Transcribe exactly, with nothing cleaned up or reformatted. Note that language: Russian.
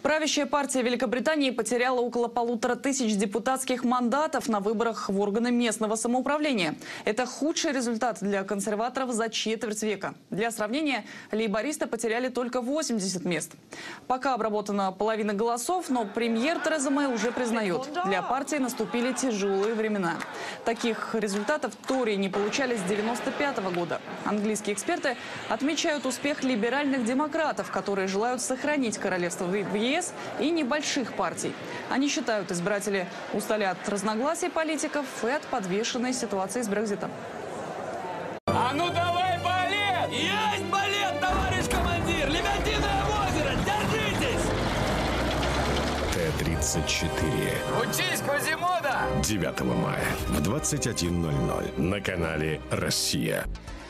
Правящая партия Великобритании потеряла около полутора тысяч депутатских мандатов на выборах в органы местного самоуправления. Это худший результат для консерваторов за четверть века. Для сравнения, лейбористы потеряли только восемьдесят мест. Пока обработана половина голосов, но премьер Тереза Мэй уже признает, для партии наступили тяжелые времена. Таких результатов Тори не получали с девяносто пятого года. Английские эксперты отмечают успех либеральных демократов, которые желают сохранить королевство в ЕС и небольших партий. Они считают, избиратели устали от разногласий политиков и от подвешенной ситуации с Брекситом. А ну давай балет! Есть балет, товарищ командир! Лебединое озеро, держитесь! Т тридцать четыре. Учись, Квазимода! девятого мая в двадцать один ноль ноль на канале «Россия».